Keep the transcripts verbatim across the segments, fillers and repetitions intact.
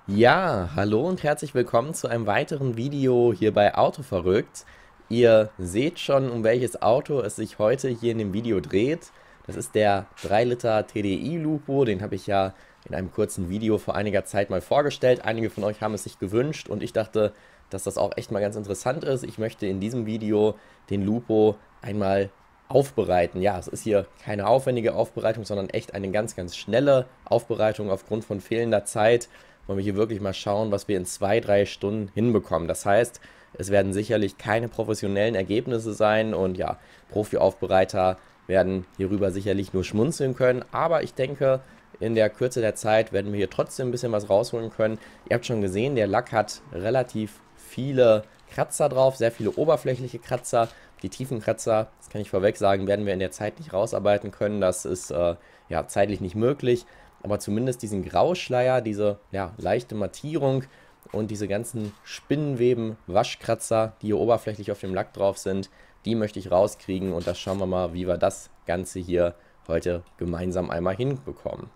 Ja, hallo und herzlich willkommen zu einem weiteren Video hier bei Autoverrückt. Ihr seht schon, um welches Auto es sich heute hier in dem Video dreht. Das ist der drei Liter T D I Lupo, den habe ich ja in einem kurzen Video vor einiger Zeit mal vorgestellt. Einige von euch haben es sich gewünscht und ich dachte, dass das auch echt mal ganz interessant ist. Ich möchte in diesem Video den Lupo einmal aufbereiten. Ja, es ist hier keine aufwendige Aufbereitung, sondern echt eine ganz, ganz schnelle Aufbereitung aufgrund von fehlender Zeit. Wollen wir hier wirklich mal schauen, was wir in zwei, drei Stunden hinbekommen. Das heißt, es werden sicherlich keine professionellen Ergebnisse sein und ja, Profi-Aufbereiter werden hierüber sicherlich nur schmunzeln können, aber ich denke, in der Kürze der Zeit werden wir hier trotzdem ein bisschen was rausholen können. Ihr habt schon gesehen, der Lack hat relativ viele Kratzer drauf, sehr viele oberflächliche Kratzer. Die tiefen Kratzer, das kann ich vorweg sagen, werden wir in der Zeit nicht rausarbeiten können. Das ist äh, ja zeitlich nicht möglich. Aber zumindest diesen Grauschleier, diese ja, leichte Mattierung und diese ganzen Spinnenweben, Waschkratzer, die hier oberflächlich auf dem Lack drauf sind, die möchte ich rauskriegen und das schauen wir mal, wie wir das Ganze hier heute gemeinsam einmal hinbekommen.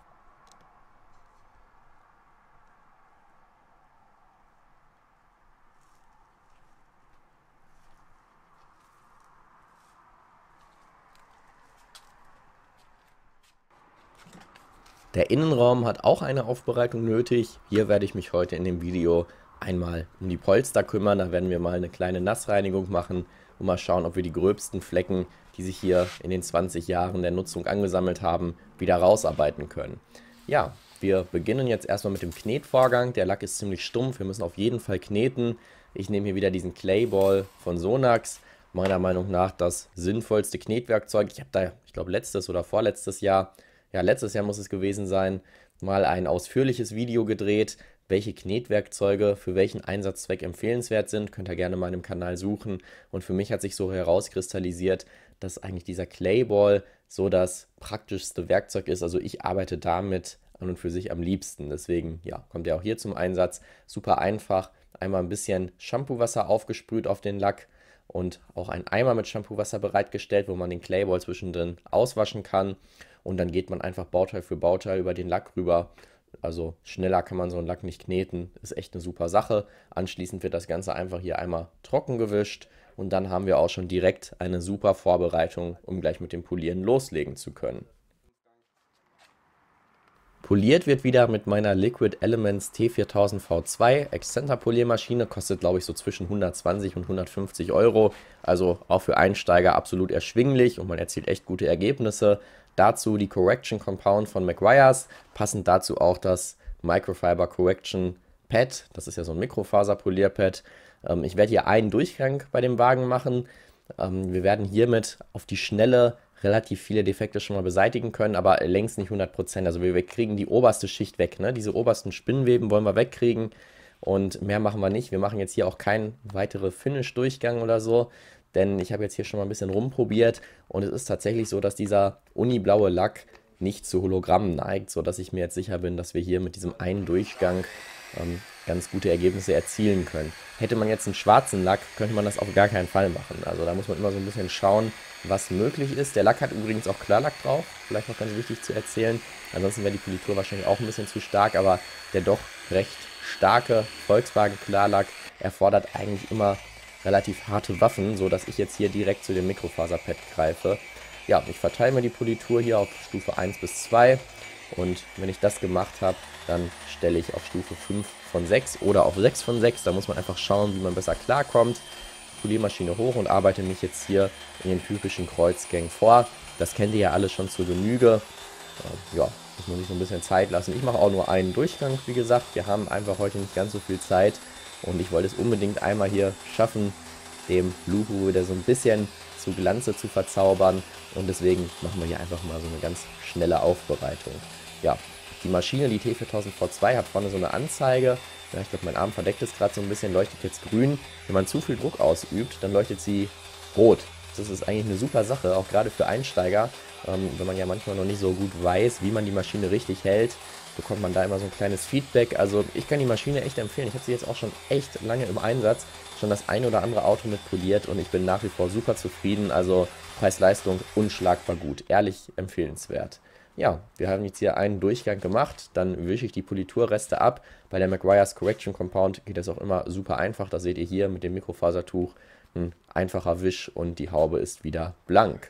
Der Innenraum hat auch eine Aufbereitung nötig. Hier werde ich mich heute in dem Video einmal um die Polster kümmern. Da werden wir mal eine kleine Nassreinigung machen und mal schauen, ob wir die gröbsten Flecken, die sich hier in den zwanzig Jahren der Nutzung angesammelt haben, wieder rausarbeiten können. Ja, wir beginnen jetzt erstmal mit dem Knetvorgang. Der Lack ist ziemlich stumpf, wir müssen auf jeden Fall kneten. Ich nehme hier wieder diesen Clayball von Sonax. Meiner Meinung nach das sinnvollste Knetwerkzeug. Ich habe da, ich glaube, letztes oder vorletztes Jahr ja, letztes Jahr muss es gewesen sein, mal ein ausführliches Video gedreht, welche Knetwerkzeuge für welchen Einsatzzweck empfehlenswert sind. Könnt ihr gerne mal in meinem Kanal suchen. Und für mich hat sich so herauskristallisiert, dass eigentlich dieser Clayball so das praktischste Werkzeug ist. Also ich arbeite damit an und für sich am liebsten. Deswegen, ja, kommt er auch hier zum Einsatz. Super einfach. Einmal ein bisschen Shampoo-Wasser aufgesprüht auf den Lack und auch ein Eimer mit Shampoo-Wasser bereitgestellt, wo man den Clayball zwischendrin auswaschen kann. Und dann geht man einfach Bauteil für Bauteil über den Lack rüber. Also schneller kann man so einen Lack nicht kneten, ist echt eine super Sache. Anschließend wird das Ganze einfach hier einmal trocken gewischt und dann haben wir auch schon direkt eine super Vorbereitung, um gleich mit dem Polieren loslegen zu können. Poliert wird wieder mit meiner Liquid Elements T viertausend V zwei Excenter Poliermaschine, kostet glaube ich so zwischen hundertzwanzig und hundertfünfzig Euro, also auch für Einsteiger absolut erschwinglich und man erzielt echt gute Ergebnisse. Dazu die Correction Compound von Meguiar's, passend dazu auch das Microfiber Correction Pad, das ist ja so ein Mikrofaserpolierpad. Ähm, ich werde hier einen Durchgang bei dem Wagen machen. Ähm, wir werden hiermit auf die Schnelle relativ viele Defekte schon mal beseitigen können, aber längst nicht hundert Prozent. Also wir kriegen die oberste Schicht weg, ne? Diese obersten Spinnweben wollen wir wegkriegen und mehr machen wir nicht. Wir machen jetzt hier auch keinen weiteren Finish-Durchgang oder so, denn ich habe jetzt hier schon mal ein bisschen rumprobiert und es ist tatsächlich so, dass dieser uniblaue Lack nicht zu Hologrammen neigt, sodass ich mir jetzt sicher bin, dass wir hier mit diesem einen Durchgang ähm, ganz gute Ergebnisse erzielen können. Hätte man jetzt einen schwarzen Lack, könnte man das auf gar keinen Fall machen. Also da muss man immer so ein bisschen schauen, was möglich ist. Der Lack hat übrigens auch Klarlack drauf, vielleicht noch ganz wichtig zu erzählen. Ansonsten wäre die Politur wahrscheinlich auch ein bisschen zu stark, aber der doch recht starke Volkswagen Klarlack erfordert eigentlich immer relativ harte Waffen, so dass ich jetzt hier direkt zu dem Mikrofaserpad greife. Ja, ich verteile mir die Politur hier auf Stufe eins bis zwei und wenn ich das gemacht habe, dann stelle ich auf Stufe fünf von sechs oder auf sechs von sechs. Da muss man einfach schauen, wie man besser klarkommt. Poliermaschine hoch und arbeite mich jetzt hier in den typischen Kreuzgängen vor. Das kennt ihr ja alle schon zur Genüge. Ja, muss man sich so ein bisschen Zeit lassen. Ich mache auch nur einen Durchgang, wie gesagt. Wir haben einfach heute nicht ganz so viel Zeit. Und ich wollte es unbedingt einmal hier schaffen, dem Lupo wieder so ein bisschen zu Glanze zu verzaubern. Und deswegen machen wir hier einfach mal so eine ganz schnelle Aufbereitung. Ja, die Maschine, die T viertausend V zwei, hat vorne so eine Anzeige. Ja, ich glaube, mein Arm verdeckt es gerade so ein bisschen, leuchtet jetzt grün. Wenn man zu viel Druck ausübt, dann leuchtet sie rot. Das ist eigentlich eine super Sache, auch gerade für Einsteiger. Ähm, wenn man ja manchmal noch nicht so gut weiß, wie man die Maschine richtig hält, bekommt man da immer so ein kleines Feedback. Also ich kann die Maschine echt empfehlen. Ich habe sie jetzt auch schon echt lange im Einsatz, schon das ein oder andere Auto mit poliert und ich bin nach wie vor super zufrieden. Also Preis-Leistung unschlagbar gut, ehrlich empfehlenswert. Ja, wir haben jetzt hier einen Durchgang gemacht, dann wische ich die Politurreste ab. Bei der Meguiar's Correction Compound geht das auch immer super einfach. Das seht ihr hier mit dem Mikrofasertuch. Ein einfacher Wisch und die Haube ist wieder blank.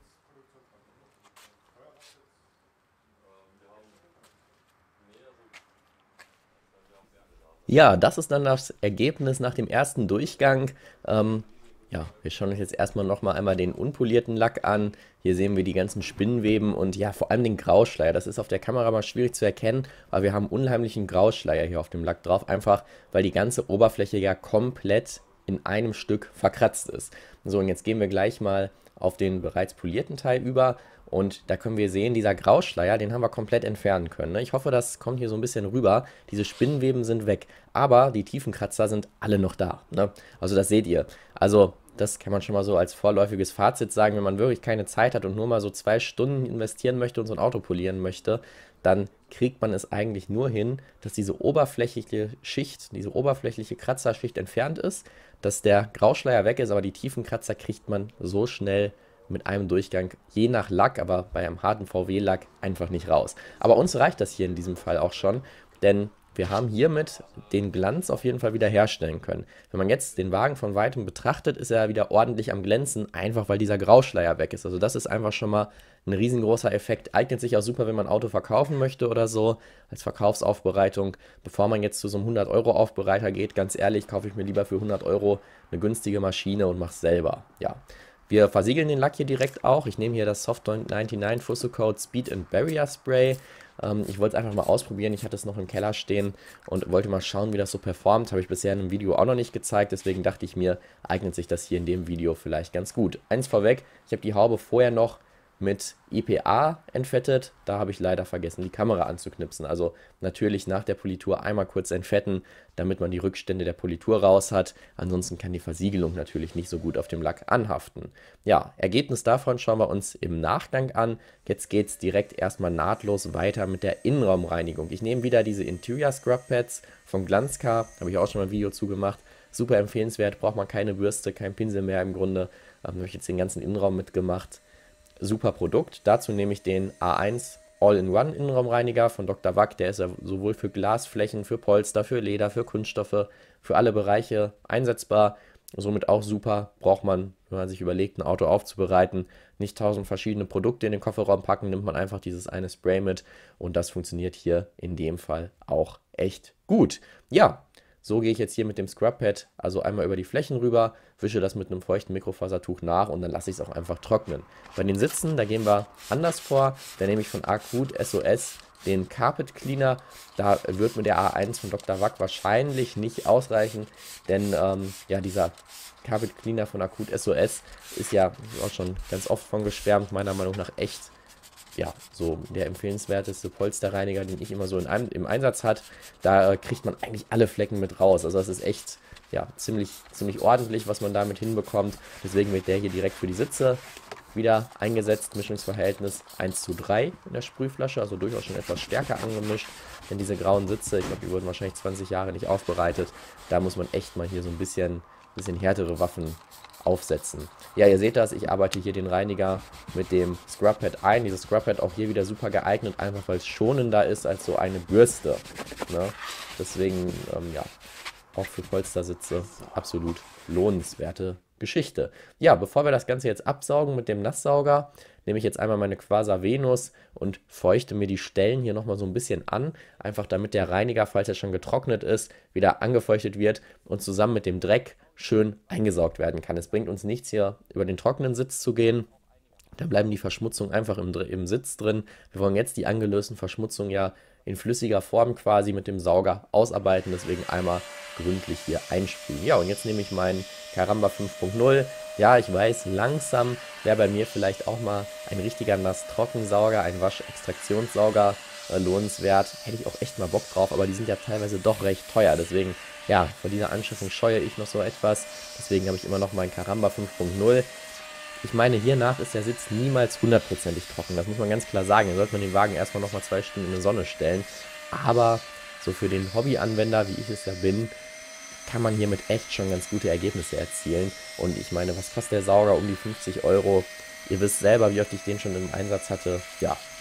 Ja, das ist dann das Ergebnis nach dem ersten Durchgang. Ähm, ja, wir schauen uns jetzt erstmal nochmal einmal den unpolierten Lack an. Hier sehen wir die ganzen Spinnweben und ja, vor allem den Grauschleier. Das ist auf der Kamera mal schwierig zu erkennen, aber wir haben einen unheimlichen Grauschleier hier auf dem Lack drauf. Einfach, weil die ganze Oberfläche ja komplett in einem Stück verkratzt ist. So, und jetzt gehen wir gleich mal auf den bereits polierten Teil über. Und da können wir sehen, dieser Grauschleier, den haben wir komplett entfernen können. Ne? Ich hoffe, das kommt hier so ein bisschen rüber. Diese Spinnweben sind weg, aber die Tiefenkratzer sind alle noch da. Ne? Also das seht ihr. Also das kann man schon mal so als vorläufiges Fazit sagen. Wenn man wirklich keine Zeit hat und nur mal so zwei Stunden investieren möchte und so ein Auto polieren möchte, dann kriegt man es eigentlich nur hin, dass diese oberflächliche Schicht, diese oberflächliche Kratzerschicht entfernt ist, dass der Grauschleier weg ist, aber die Tiefenkratzer kriegt man so schnell mit einem Durchgang, je nach Lack, aber bei einem harten V W-Lack einfach nicht raus. Aber uns reicht das hier in diesem Fall auch schon, denn wir haben hiermit den Glanz auf jeden Fall wieder herstellen können. Wenn man jetzt den Wagen von Weitem betrachtet, ist er wieder ordentlich am Glänzen, einfach weil dieser Grauschleier weg ist. Also das ist einfach schon mal ein riesengroßer Effekt. Eignet sich auch super, wenn man ein Auto verkaufen möchte oder so, als Verkaufsaufbereitung. Bevor man jetzt zu so einem hundert Euro Aufbereiter geht, ganz ehrlich, kaufe ich mir lieber für hundert Euro eine günstige Maschine und mache es selber. Ja. Wir versiegeln den Lack hier direkt auch. Ich nehme hier das Soft neunundneunzig Fusso Coat Speed and Barrier Spray. Ähm, ich wollte es einfach mal ausprobieren. Ich hatte es noch im Keller stehen und wollte mal schauen, wie das so performt. Habe ich bisher in einem Video auch noch nicht gezeigt. Deswegen dachte ich mir, eignet sich das hier in dem Video vielleicht ganz gut. Eins vorweg, ich habe die Haube vorher noch mit I P A entfettet. Da habe ich leider vergessen, die Kamera anzuknipsen. Also natürlich nach der Politur einmal kurz entfetten, damit man die Rückstände der Politur raus hat. Ansonsten kann die Versiegelung natürlich nicht so gut auf dem Lack anhaften. Ja, Ergebnis davon schauen wir uns im Nachgang an. Jetzt geht es direkt erstmal nahtlos weiter mit der Innenraumreinigung. Ich nehme wieder diese Interior Scrub Pads vom Glanzcar. Habe ich auch schon mal ein Video zu gemacht. Super empfehlenswert, braucht man keine Bürste, kein Pinsel mehr im Grunde. Ähm, habe ich jetzt den ganzen Innenraum mitgemacht. Super Produkt. Dazu nehme ich den A eins All-in-One Innenraumreiniger von Doktor Wack. Der ist ja sowohl für Glasflächen, für Polster, für Leder, für Kunststoffe, für alle Bereiche einsetzbar. Somit auch super. Braucht man, wenn man sich überlegt, ein Auto aufzubereiten, nicht tausend verschiedene Produkte in den Kofferraum packen, nimmt man einfach dieses eine Spray mit und das funktioniert hier in dem Fall auch echt gut. Ja. So gehe ich jetzt hier mit dem Scrub Pad also einmal über die Flächen rüber, wische das mit einem feuchten Mikrofasertuch nach und dann lasse ich es auch einfach trocknen. Bei den Sitzen, da gehen wir anders vor. Da nehme ich von Acut S O S den Carpet Cleaner. Da wird mir der A eins von Doktor Wack wahrscheinlich nicht ausreichen, denn ähm, ja, dieser Carpet Cleaner von Acut S O S ist ja auch schon ganz oft von geschwärmt, meiner Meinung nach echt, ja, so der empfehlenswerteste Polsterreiniger, den ich immer so in einem, im Einsatz hat. Da äh, kriegt man eigentlich alle Flecken mit raus. Also das ist echt, ja, ziemlich, ziemlich ordentlich, was man damit hinbekommt. Deswegen wird der hier direkt für die Sitze wieder eingesetzt. Mischungsverhältnis eins zu drei in der Sprühflasche, also durchaus schon etwas stärker angemischt. Denn diese grauen Sitze, ich glaube, die wurden wahrscheinlich zwanzig Jahre nicht aufbereitet. Da muss man echt mal hier so ein bisschen, bisschen härtere Waffen aufsetzen. Ja, ihr seht das, ich arbeite hier den Reiniger mit dem Scrub Pad ein. Dieses Scrub Pad auch hier wieder super geeignet, einfach weil es schonender ist als so eine Bürste. Ne? Deswegen, ähm, ja, auch für Polstersitze absolut lohnenswerte Geschichte. Ja, bevor wir das Ganze jetzt absaugen mit dem Nasssauger, nehme ich jetzt einmal meine Quasar Venus und feuchte mir die Stellen hier nochmal so ein bisschen an, einfach damit der Reiniger, falls er schon getrocknet ist, wieder angefeuchtet wird und zusammen mit dem Dreck schön eingesaugt werden kann. Es bringt uns nichts, hier über den trockenen Sitz zu gehen. Da bleiben die Verschmutzungen einfach im, im Sitz drin. Wir wollen jetzt die angelösten Verschmutzungen ja in flüssiger Form quasi mit dem Sauger ausarbeiten. Deswegen einmal gründlich hier einspülen. Ja, und jetzt nehme ich meinen Caramba fünf Punkt null. Ja, ich weiß, langsam wäre bei mir vielleicht auch mal ein richtiger Nass-Trockensauger, ein Waschextraktionssauger äh, lohnenswert. Hätte ich auch echt mal Bock drauf, aber die sind ja teilweise doch recht teuer. Deswegen, ja, vor dieser Anschaffung scheue ich noch so etwas. Deswegen habe ich immer noch meinen Caramba fünf Punkt null. Ich meine, hiernach ist der Sitz niemals hundertprozentig trocken. Das muss man ganz klar sagen. Da sollte man den Wagen erstmal nochmal zwei Stunden in die Sonne stellen. Aber so für den Hobbyanwender, wie ich es ja bin, kann man hiermit echt schon ganz gute Ergebnisse erzielen. Und ich meine, was kostet der Sauger? Um die fünfzig Euro. Ihr wisst selber, wie oft ich den schon im Einsatz hatte. Ja,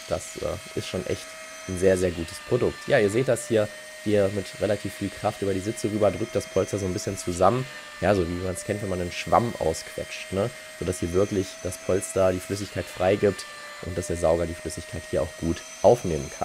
das äh, ist schon echt ein sehr, sehr gutes Produkt. Ja, ihr seht das hier, wie ihr mit relativ viel Kraft über die Sitze rüber drückt das Polster so ein bisschen zusammen. Ja, so wie man es kennt, wenn man einen Schwamm ausquetscht, ne? Sodass hier wirklich das Polster die Flüssigkeit freigibt und dass der Sauger die Flüssigkeit hier auch gut aufnehmen kann.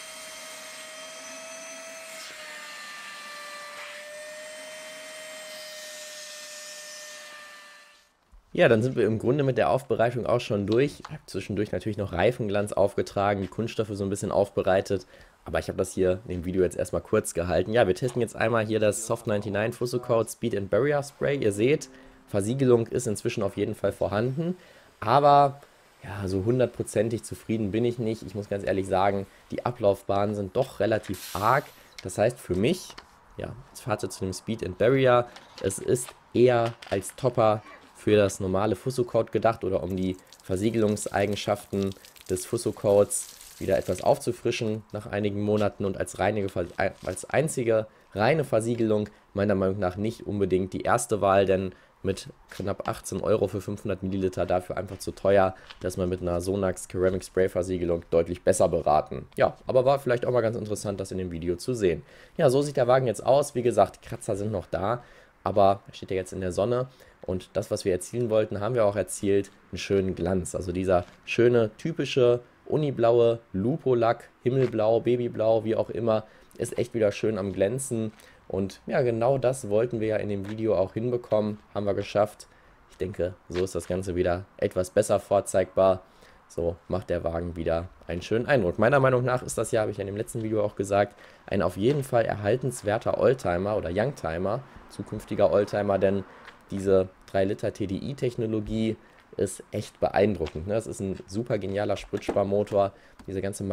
Ja, dann sind wir im Grunde mit der Aufbereitung auch schon durch. Ich habe zwischendurch natürlich noch Reifenglanz aufgetragen, die Kunststoffe so ein bisschen aufbereitet. Aber ich habe das hier in dem Video jetzt erstmal kurz gehalten. Ja, wir testen jetzt einmal hier das Soft neunundneunzig Fusso Coat Speed and Barrier Spray. Ihr seht, Versiegelung ist inzwischen auf jeden Fall vorhanden. Aber ja, so hundertprozentig zufrieden bin ich nicht. Ich muss ganz ehrlich sagen, die Ablaufbahnen sind doch relativ arg. Das heißt für mich, ja, das Fazit zu dem Speed and Barrier, es ist eher als Topper für das normale Fusso Coat gedacht oder um die Versiegelungseigenschaften des Fusso Coats wieder etwas aufzufrischen nach einigen Monaten und als, reinige, als einzige reine Versiegelung meiner Meinung nach nicht unbedingt die erste Wahl, denn mit knapp achtzehn Euro für fünfhundert Milliliter dafür einfach zu teuer, dass man mit einer Sonax Ceramic Spray Versiegelung deutlich besser beraten. Ja, aber war vielleicht auch mal ganz interessant, das in dem Video zu sehen. Ja, so sieht der Wagen jetzt aus. Wie gesagt, Kratzer sind noch da, aber er steht ja jetzt in der Sonne. Und das, was wir erzielen wollten, haben wir auch erzielt, einen schönen Glanz. Also dieser schöne, typische, uniblaue Lupo-Lack, Himmelblau, Babyblau, wie auch immer, ist echt wieder schön am Glänzen. Und ja, genau das wollten wir ja in dem Video auch hinbekommen, haben wir geschafft. Ich denke, so ist das Ganze wieder etwas besser vorzeigbar. So macht der Wagen wieder einen schönen Eindruck. Meiner Meinung nach ist das ja, habe ich ja in dem letzten Video auch gesagt, ein auf jeden Fall erhaltenswerter Oldtimer oder Youngtimer, zukünftiger Oldtimer, denn diese drei Liter T D I-Technologie ist echt beeindruckend. Ne? Das ist ein super genialer Spritzsparmotor. Diese ganze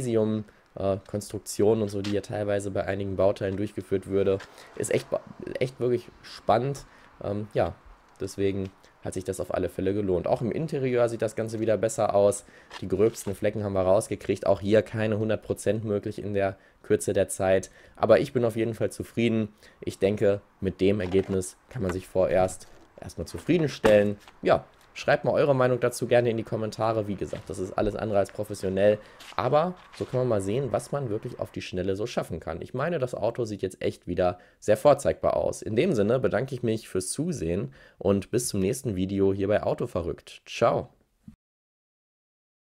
Magnesium-Konstruktion und so, die ja teilweise bei einigen Bauteilen durchgeführt würde, ist echt, echt wirklich spannend. Ähm, ja, deswegen hat sich das auf alle Fälle gelohnt. Auch im Interieur sieht das Ganze wieder besser aus. Die gröbsten Flecken haben wir rausgekriegt. Auch hier keine hundert Prozent möglich in der Kürze der Zeit. Aber ich bin auf jeden Fall zufrieden. Ich denke, mit dem Ergebnis kann man sich vorerst erstmal zufriedenstellen. Ja, schreibt mal eure Meinung dazu gerne in die Kommentare. Wie gesagt, das ist alles andere als professionell. Aber so kann man mal sehen, was man wirklich auf die Schnelle so schaffen kann. Ich meine, das Auto sieht jetzt echt wieder sehr vorzeigbar aus. In dem Sinne bedanke ich mich fürs Zusehen und bis zum nächsten Video hier bei Autoverrückt. Ciao!